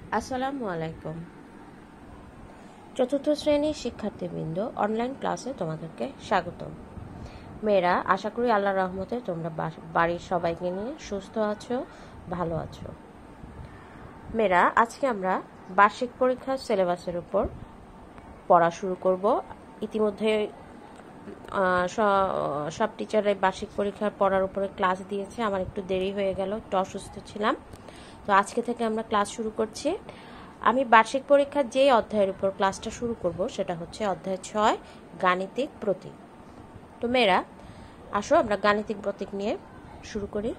আসসালামু আলাইকুম। চতুর্থ শ্রেণীর শিক্ষার্থীবৃন্দ, অনলাইন ক্লাসে তোমাদেরকে স্বাগতম। মেয়েরা, আশা করি আল্লাহর রহমতে তোমরা বাড়ির সবাইকে নিয়ে সুস্থ আছো, ভালো আছো। মেয়েরা, আজকে আমরা বার্ষিক পরীক্ষার সিলেবাসের উপর পড়া শুরু করব। ইতিমধ্যে সব টিচাররাই বার্ষিক পরীক্ষার পড়ার উপরে ক্লাস দিয়েছে। আমার একটু দেরি হয়ে গেল, একটু অসুস্থ ছিলাম, তো আজকে থেকে আমরা ক্লাস শুরু করছি। আমি বার্ষিক পরীক্ষার যে অধ্যায়ের উপর ক্লাসটা শুরু করব সেটা হচ্ছে অধ্যায় 6, গাণিতিক প্রতীক। তো মেয়েরা, আসো আমরা গাণিতিক প্রতীক নিয়ে শুরু করি।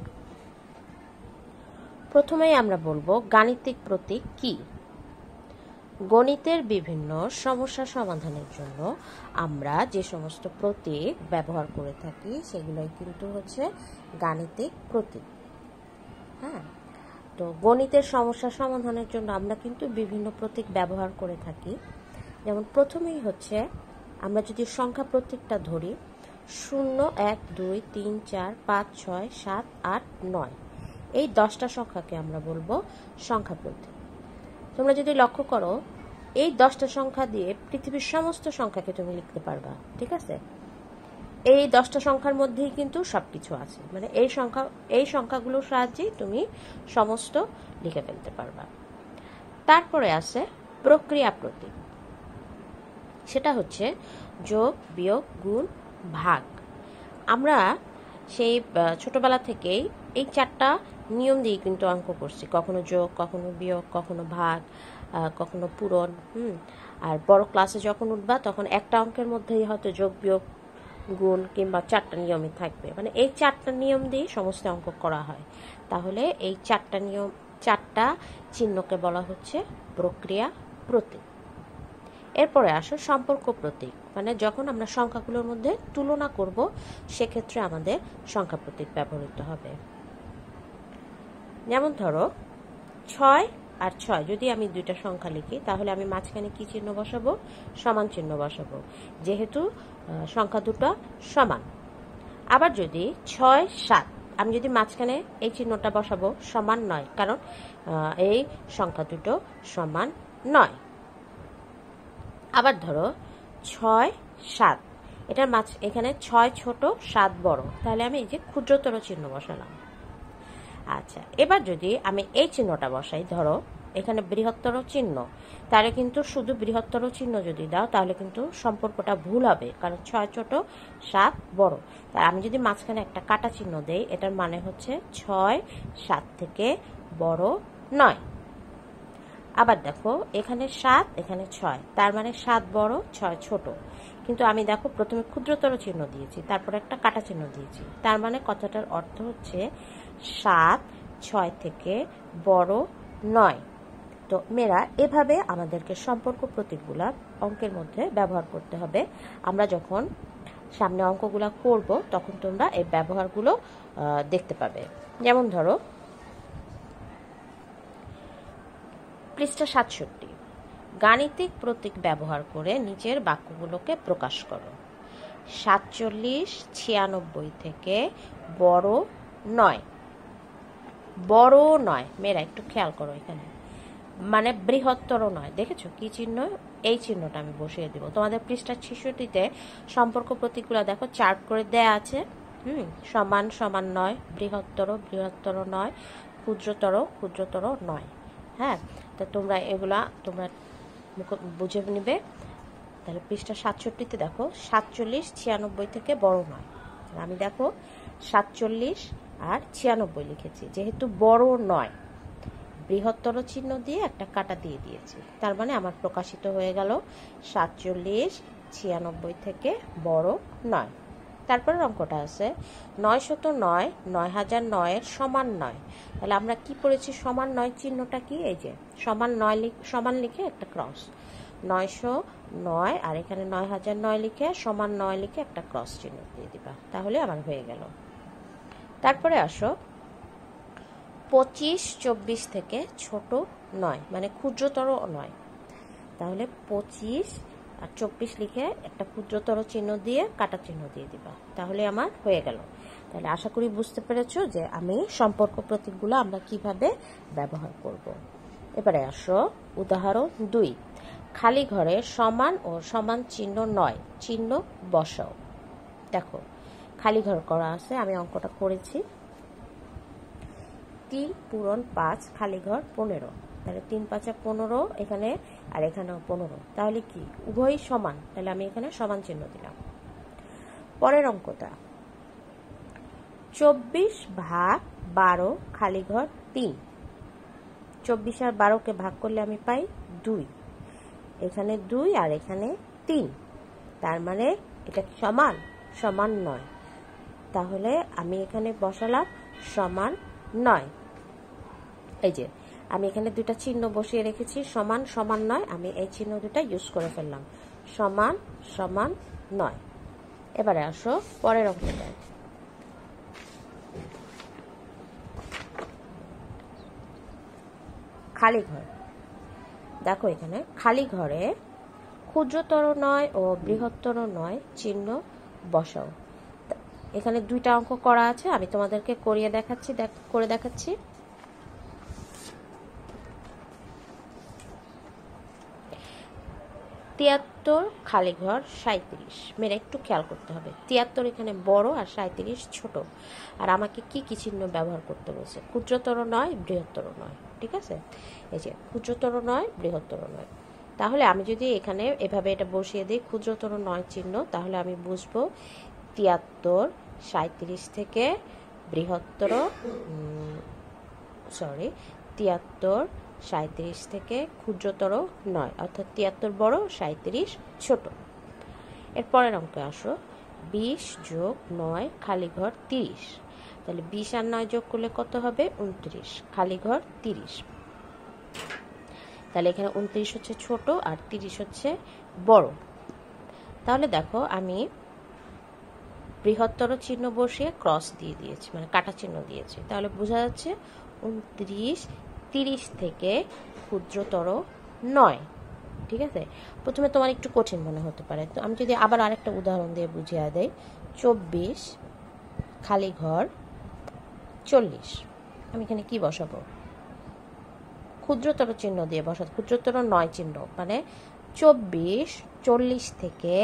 প্রথমেই আমরা বলবো গাণিতিক প্রতীক কি। গণিতের বিভিন্ন সমস্যা সমাধানের জন্য আমরা যে সমস্ত প্রতীক ব্যবহার করে থাকি সেগুলোই কিন্তু হচ্ছে গাণিতিক প্রতীক। হ্যাঁ, তো গণিতের সমস্যা সমাধানের জন্য আমরা কিন্তু বিভিন্ন প্রতীক ব্যবহার করে থাকি। যেমন প্রথমেই হচ্ছে, আমরা যদি সংখ্যা প্রতীকটা ধরি, 0, 1, 2, 3, 4, 5, 6, 7, 8, 9, এই 10টা সংখ্যাকে আমরা বলবো সংখ্যা প্রতীক। তোমরা যদি লক্ষ্য করো, এই 10টা সংখ্যা দিয়ে পৃথিবীর সমস্ত সংখ্যাকে তুমি লিখতে পারবা, ঠিক আছে? এই 10টা সংখ্যার মধ্যেই কিন্তু সবকিছু আছে, মানে এই সংখ্যাগুলোর সাহায্যেই তুমি সমস্ত লিখে ফেলতে পারবা। তারপরে আছে প্রক্রিয়া প্রতীক। সেটা হচ্ছে যোগ, বিয়োগ, গুণ, ভাগ। আমরা সেই ছোটবেলা থেকেই এই 4টা নিয়ম দিয়ে কিন্তু অঙ্ক করছি, কখনো যোগ, কখনো বিয়োগ, কখনো ভাগ, কখনো পূরণ। আর বড় ক্লাসে যখন উঠবা তখন একটা অঙ্কের মধ্যেই হয়তো যোগ, বিয়োগ, গুণ কিংবা 4টা নিয়মই থাকবে, মানে এই 4টা নিয়ম দিয়ে সমস্ত অঙ্ক করা হয়। তাহলে এই 4টা চিহ্নকে বলা হচ্ছে প্রক্রিয়া প্রতীক। এরপরে আসো সম্পর্ক প্রতীক, মানে যখন আমরা সংখ্যাগুলোর মধ্যে তুলনা করব সেক্ষেত্রে আমাদের সংখ্যা প্রতীক ব্যবহৃত হবে। যেমন ধরো 6 আর 6, যদি আমি দুইটা সংখ্যা লিখি তাহলে আমি মাঝখানে কি চিহ্ন বসাবো? সমান চিহ্ন বসাবো, যেহেতু সংখ্যা দুটো সমান। আবার যদি 6, 7, আমি যদি মাঝখানে এই চিহ্নটা বসাবো, সমান নয়, কারণ এই সংখ্যা দুটো সমান নয়। আবার ধরো 6, 7, এটার এখানে 6 ছোট, 7 বড়, তাহলে আমি এই যে ক্ষুদ্রতর চিহ্ন বসালাম। আচ্ছা, এবার যদি আমি এই চিহ্নটা বসাই, ধরো এখানে বৃহত্তর চিহ্ন, তাহলে কিন্তু শুধু বৃহত্তর চিহ্ন যদি দাও তাহলে কিন্তু সম্পর্কটা ভুল হবে, কারণ 6 ছোট, 7 বড়। তাই আমি যদি মাঝখানে একটা কাটা চিহ্ন দেই, এটার মানে হচ্ছে 6 7 থেকে বড় নয়। আবার দেখো, এখানে 7, এখানে 6, তার মানে 7 বড়, 6 ছোট। কিন্তু আমি দেখো প্রথমে ক্ষুদ্রতর চিহ্ন দিয়েছি, তারপর একটা কাটা চিহ্ন দিয়েছি, তার মানে কথাটার অর্থ হচ্ছে 7 6 থেকে বড় নয়। তো মেয়েরা, এভাবে আমাদেরকে সম্পর্ক প্রতীকগুলা অঙ্কের মধ্যে ব্যবহার করতে হবে। আমরা যখন সামনে অঙ্কগুলা করব তখন তোমরা এই ব্যবহারগুলো দেখতে পাবে। যেমন ধরো পৃষ্ঠা 67, গাণিতিক প্রতীক ব্যবহার করে নিচের বাক্যগুলোকে প্রকাশ করো। 47 96 থেকে বড় নয়। বড় নয়, মেয়েরা একটু খেয়াল করো, এখানে মানে বৃহত্তর নয়। দেখেছো কি চিহ্ন? এই চিহ্নটা আমি বসিয়ে দিব। তোমাদের পৃষ্ঠা 66-তে সম্পর্ক প্রতীকগুলো দেখো চার্ট করে দেয়া আছে। সমান সমান নয়, বৃহত্তর বৃহত্তর নয়, ক্ষুদ্রতর ক্ষুদ্রতর নয়। হ্যাঁ, তা তোমরা এগুলা তোমরা বুঝে নিবে। তাহলে পৃষ্ঠা 67-তে দেখো 47 96 থেকে বড় নয়। আমি দেখো 47 আর 96 লিখেছি, যেহেতু বড় নয় বৃহত্তর চিহ্ন দিয়ে একটা কাটা দিয়ে দিয়েছি, তার মানে আমার প্রকাশিত হয়ে গেল 47 96 থেকে বড় নয়। তারপরে অঙ্কটা আছে 909 9009 এর সমান নয়। তাহলে আমরা কি পড়েছি? সমান নয় চিহ্নটা কি? এই যে সমান লিখে একটা ক্রস, 909 আর এখানে 9009 লিখে সমান 9 লিখে একটা ক্রস চিহ্ন দিয়ে দিবা, তাহলে আমার হয়ে গেল। তারপরে আসো 25 24 থেকে ছোট নয়, মানে ক্ষুদ্রতর নয়। তাহলে 25 আর 24 লিখে একটা ক্ষুদ্রতর চিহ্ন দিয়ে কাটা চিহ্ন দিয়ে দিবা, তাহলে আমার হয়ে গেল। তাহলে আশা করি বুঝতে পেরেছো যে আমি সম্পর্ক প্রতীকগুলো আমরা কিভাবে ব্যবহার করব। এবারে আসো উদাহরণ 2, খালি ঘরে সমান ও সমান চিহ্ন নয়, চিহ্ন বসাও। দেখো খালি ঘর করা আছে, আমি অঙ্কটা করেছি। 3 পূরণ 5 খালি ঘর 15, তাহলে 3 5 15 এখানে, আর এখানেও 15, তাহলে কি উভয়ই সমান, তাহলে আমি এখানে সমান চিহ্ন দিলাম। পরের অঙ্কটা 24 ভাগ 12 খালি ঘর 3, 24 আর 12কে ভাগ করলে আমি পাই 2, এখানে 2 আর এখানে 3, তার মানে এটা সমান, সমান নয়, তাহলে আমি এখানে বসালাম সমান নয়। এই যে আমি এখানে দুটা চিহ্ন বসিয়ে রেখেছি, সমান সমান নয়, আমি এই চিহ্ন দুটা ইউজ করে ফেললাম, সমান সমান নয়। এবারে আসো পরের অঙ্কটায়। খালি ঘর, দেখো এখানে খালি ঘরে ক্ষুদ্রতর নয় ও বৃহত্তর নয় চিহ্ন বসাও। এখানে দুইটা অঙ্ক করা আছে, আমি তোমাদেরকে করে দেখাচ্ছি। 73 খালি ঘর 37, মেয়েরা একটু খেয়াল করতে হবে, 73 এখানে বড় আর 37 ছোট, আর আমাকে কি কি চিহ্ন ব্যবহার করতে বলছে, ক্ষুদ্রতর নয় বৃহত্তর নয়, ঠিক আছে। এই যে ক্ষুদ্রতর নয় বৃহত্তর নয়, তাহলে আমি যদি এখানে এভাবে এটা বসিয়ে দিই ক্ষুদ্রতর নয় চিহ্ন, তাহলে আমি বুঝবো 73 37 থেকে বৃহত্তর, 73 37 থেকে ক্ষুদ্রতর নয়, অর্থাৎ 73 বড় 37 ছোট। এর পরের অঙ্কে আসো 20 যোগ 9 খালি ঘর 30, তাহলে 20 আর 9 যোগ করলে কত হবে 29, খালি ঘর 30, তাহলে এখানে 29 হচ্ছে ছোট আর 30 হচ্ছে বড়। তাহলে দেখো আমি বৃহত্তর চিহ্ন বসিয়ে ক্রস দিয়ে দিয়েছি, মানে কাটা চিহ্ন দিয়েছি, তাহলে বোঝা যাচ্ছে 29 30 থেকে ক্ষুদ্রতর নয়, ঠিক আছে। প্রথমে তোমার একটু কঠিন মনে হতে পারে, তো আমি যদি আবার আরেকটা উদাহরণ দিয়ে বুঝিয়ে দেই, 24 খালি ঘর 40, আমি এখানে কি বসাবো, ক্ষুদ্রতর চিহ্ন দিয়ে বসাবো, ক্ষুদ্রতর নয় চিহ্ন, মানে 24 40 থেকে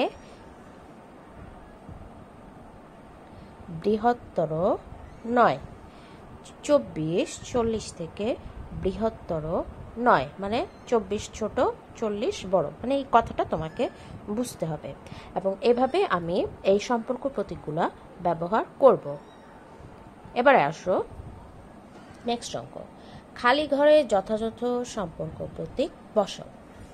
বৃহত্তর নয়, 24 40 থেকে বৃহত্তর নয়, মানে 24 ছোট 40 বড়, মানে এই কথাটা তোমাকে বুঝতে হবে, এবং এভাবে আমি এই সম্পর্ক প্রতীকগুলো ব্যবহার করব। এবারে আসো নেক্সট অঙ্ক, খালি ঘরে যথাযথ সম্পর্ক প্রতীক বসাও।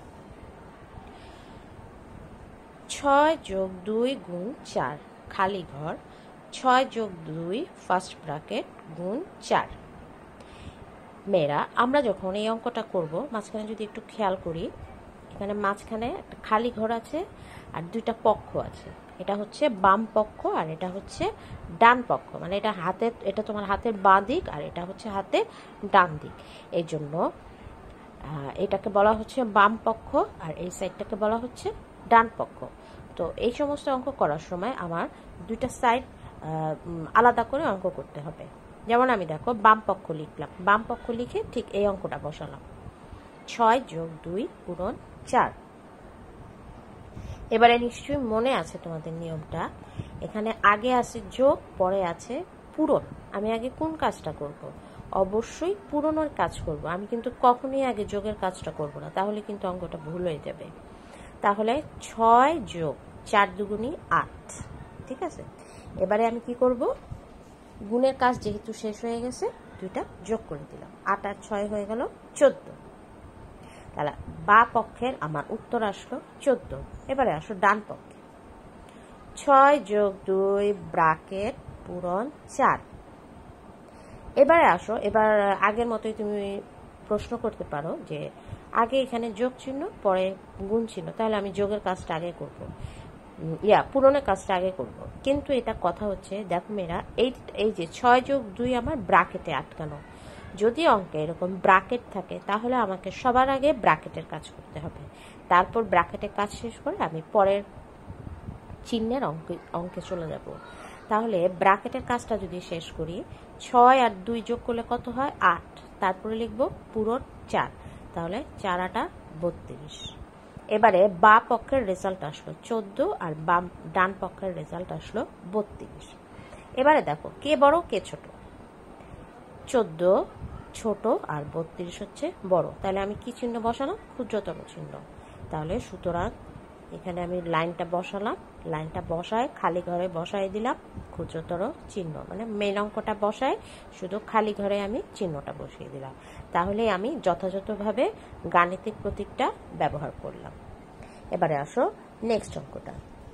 6 যোগ 2 গুণ 4 খালি ঘর 6 যোগ 2 ফার্স্ট ব্র্যাকেট গুণ 4। মেয়েরা আমরা যখন এই অঙ্কটা করব, মাঝখানে যদি একটু খেয়াল করি, এখানে মাঝখানে একটা খালি ঘর আছে আর দুইটা পক্ষ আছে, এটা হচ্ছে বাম পক্ষ আর এটা হচ্ছে ডান পক্ষ, মানে এটা হাতের, এটা তোমার হাতের বাঁ দিক আর এটা হচ্ছে হাতের ডান দিক, এই জন্য এটাকে বলা হচ্ছে বাম পক্ষ আর এই সাইডটাকে বলা হচ্ছে ডান পক্ষ। তো এই সমস্ত অঙ্ক করার সময় আমার দুইটা সাইড আলাদা করে অঙ্ক করতে হবে। যেমন আমি দেখো বাম পক্ষ লিখলাম, বাম পক্ষ লিখে ঠিক এই অঙ্কটা বসালাম, 6 যোগ 2 পূরণ 4। এবারে নিশ্চয়ই মনে আছে তোমাদের নিয়মটা, এখানে আগে আছে যোগ, পরে আছে পূরণ। আমি আগে কোন কাজটা করব, অবশ্যই পূরণের কাজ করব, আমি কিন্তু কখনোই আগে যোগের কাজটা করব না, তাহলে কিন্তু অঙ্কটা ভুল হয়ে যাবে। তাহলে 6 যোগ 4 দুগুণী 8, ঠিক আছে। এবারে আমি কি করব, গুণের কাজ যেহেতু শেষ হয়ে গেছে, দুইটা যোগ করে দিলাম, 8 আর 6 হয়ে গেল 14। তাহলে বা পক্ষের আমার উত্তর আসলো 14। এবারে আসো ডান পক্ষে, 6 যোগ 2 ব্র্যাকেট পূরণ 4। এবারে আসো, এবার আগের মতোই তুমি প্রশ্ন করতে পারো যে আগে এখানে যোগ চিহ্ন পরে গুণ চিহ্ন, তাহলে আমি যোগের কাজটা আগে করব, পূরণের কাজটা আগে করব। কিন্তু এটা কথা হচ্ছে, দেখো মেয়েরা, এই যে 6 যোগ 2 আমার ব্র্যাকেটে আটকানো, যদি অঙ্কে এরকম ব্র্যাকেট থাকে তাহলে আমাকে সবার আগে ব্র্যাকেটের কাজ করতে হবে, তারপর ব্র্যাকেটের কাজ শেষ করে আমি পরের চিহ্নের অঙ্কে চলে যাব। তাহলে ব্র্যাকেটের কাজটা যদি শেষ করি, 6 আর 2 যোগ করলে কত হয় 8, তারপরে লিখব পূরণ 4, তাহলে 4 8 32। এবারে বা পক্ষের রেজাল্ট আসলো 14 আর ডান পক্ষের রেজাল্ট আসলো 32। এবারে দেখো কে বড় কে ছোট। 14 ছোট আর 32 হচ্ছে বড়, তাহলে আমি কি চিহ্ন বসালাম? ক্ষুদ্রতর চিহ্ন। তাহলে সুতরাং এখানে আমি লাইনটা বসালাম, লাইনটা বসায় খালি ঘরে বসায় দিলাম ক্ষুদ্রতর চিহ্ন, মানে মেন অঙ্কটা বসায় শুধু খালি ঘরে আমি চিহ্নটা বসিয়ে দিলাম। তাহলে আমি যথাযথভাবে গাণিতিক প্রতীকটা ব্যবহার করলাম। এবারে আসো নেক্সট অঙ্কটা।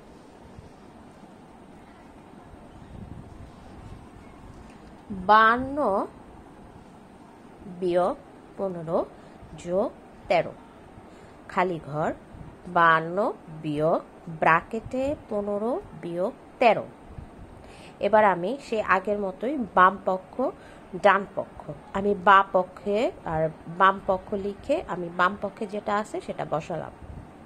52 বিয়োগ 15 যোগ 13 খালি ঘর 52 বিয়োগ ব্র্যাকেটে 15 বিয়োগ 13। এবার আমি সে আগের মতোই বাম পক্ষ ডান পক্ষ, আমি বা পক্ষে আর বাম পক্ষ লিখে আমি বাম পক্ষে যেটা আছে সেটা বসালাম।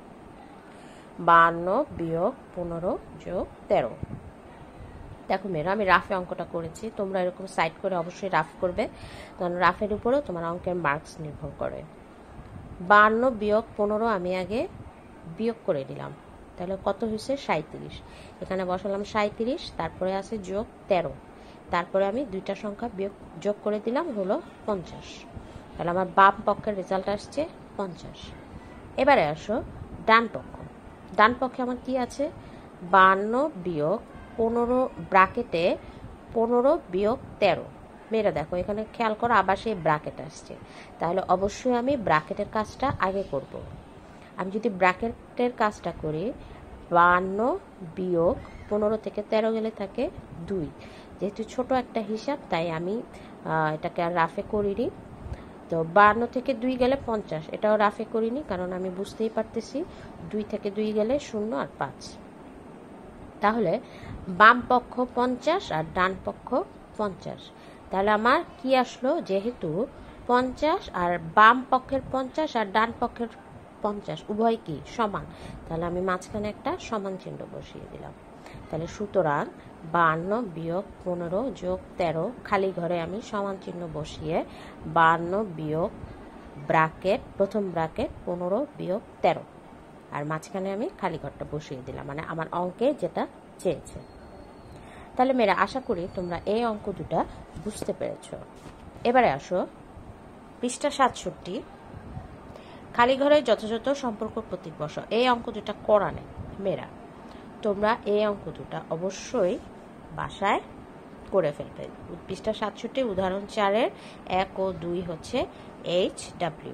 52 বিয়োগ 15 যোগ 13। দেখো মেয়েরা আমি রাফে অঙ্কটা করেছি, তোমরা এরকম সাইড করে অবশ্যই রাফ করবে, কারণ রাফের উপরেও তোমার অঙ্কের মার্কস নির্ভর করে। 52 বিয়োগ 15 আমি আগে বিয়োগ করে দিলাম, তাহলে কত হয়েছে? 37। এখানে বসালাম 37, তারপরে আছে যোগ 13, তারপরে আমি দুইটা সংখ্যা যোগ করে দিলাম, হলো 50। তাহলে আমার বাম পক্ষের রেজাল্ট আসছে 50। এবারে আসো ডান পক্ষ। ডান পক্ষে আমার কি আছে? 52 বিয়োগ 15 ব্র্যাকেটে 15 বিয়োগ 13। মেয়েরা দেখো এখানে খেয়াল করো, আবার সেই ব্র্যাকেট আসছে, তাহলে অবশ্যই আমি ব্র্যাকেটের কাজটা আগে করব। আমি যদি ব্র্যাকেটের কাজটা করি 52 বিয়োগ 15 থেকে 13 গেলে থাকে 2, যেহেতু ছোট একটা হিসাব তাই আমি এটাকে আর রাফে করিনি। তো 52 থেকে 2 গেলে 50, এটাও রাফে করিনি কারণ আমি বুঝতেই পারতেছি 2 থেকে 2 গেলে 0 আর 5। তাহলে বাম পক্ষ 50 আর ডান পক্ষ 50। তাহলে আমার কি আসলো? যেহেতু 50 আর বাম পক্ষের 50 আর ডান পক্ষের 50 উভয় কি সমান, তাহলে আমি মাঝখানে একটা সমান চিহ্ন বসিয়ে দিলাম। তাহলে সুতরাং 52 বিয়োগ 15 যোগ 13 খালি ঘরে আমি সমান চিহ্ন বসিয়ে 52 বিয়োগ ব্র্যাকেট প্রথম ব্র্যাকেট 15 বিয়োগ 13 আর মাঝখানে আমি খালি ঘরটা বসিয়ে দিলাম, মানে আমার অঙ্কে যেটা চেয়েছে। তাহলে মেয়েরা আশা করি তোমরা এই অঙ্ক দুটা বুঝতে পেরেছ। এবারে আসো পৃষ্ঠা 67, খালি ঘরে যথাযথ সম্পর্ক প্রতীক বসাও। এই অঙ্ক দুটা করা নেই মেয়েরা, তোমরা এই অঙ্ক দুটা অবশ্যই বাসায় করে ফেলবে। পৃষ্ঠা 67 উদাহরণ 4-এর 1 ও 2 হচ্ছে HW।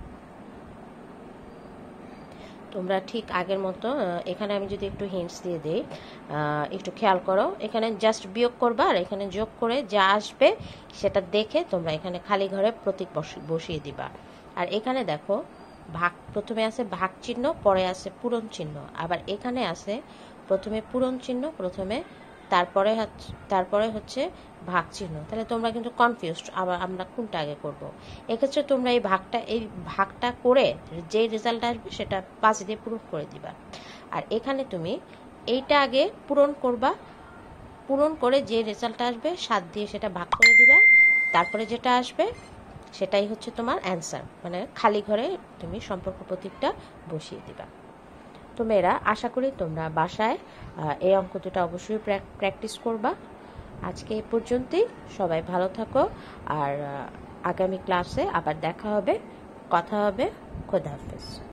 তোমরা ঠিক আগের মতো এখানে আমি যদি একটু হিন্টস দিয়ে দিই, একটু খেয়াল করো, এখানে জাস্ট বিয়োগ করবা আর এখানে যোগ করে যা আসবে সেটা দেখে তোমরা এখানে খালি ঘরে প্রতীক বসিয়ে দিবা। আর এখানে দেখো ভাগ, প্রথমে আছে ভাগ চিহ্ন, পরে আছে পূরণ চিহ্ন, আবার এখানে আছে প্রথমে পূরণ চিহ্ন, তারপরে হচ্ছে ভাগ চিহ্ন। তাহলে তোমরা কিন্তু কনফিউজড, আবার আমরা কোনটা আগে করব। এক্ষেত্রে তোমরা এই ভাগটা করে যে রেজাল্ট আসবে সেটা 5 দিয়ে পূরণ করে দিবা। আর এখানে তুমি এইটা আগে পূরণ করবা, পূরণ করে যে রেজাল্ট আসবে 7 দিয়ে সেটা ভাগ করে দিবা, তারপরে যেটা আসবে সেটাই হচ্ছে তোমার অ্যান্সার, মানে খালি ঘরে তুমি সম্পর্ক প্রতীকটা বসিয়ে দিবা। তো মেয়েরা আশা করি তোমরা বাসায় এই অঙ্ক দুটা অবশ্যই প্র্যাকটিস করবা। আজকে এই পর্যন্তই, সবাই ভালো থাকো, আর আগামী ক্লাসে আবার দেখা হবে, কথা হবে। খোদা হাফেজ।